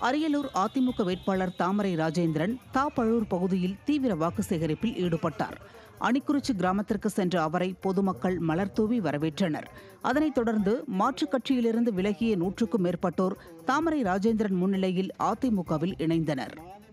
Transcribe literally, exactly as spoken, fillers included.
அரியலூர் அதிமுக வேட்பாளர் தாமரை ராஜேந்திரன் தாப்பழூர் பகுதியில் தீவிர வாக்கு சேகரிப்பில் ஈடுபட்டார். அணிக்குறிச்சி கிராமத்திற்கு சென்ற அவரை பொதுமக்கள் மலர்தூவி வரவேற்றனர். அதனைத் தொடர்ந்து மாற்றுக் கட்சியிலிருந்து விலகிய நூற்றுக்கும் மேற்பட்டோர் தாமரை ராஜேந்திரன் முன்னிலையில் அதிமுகவில் இணைந்தனர்.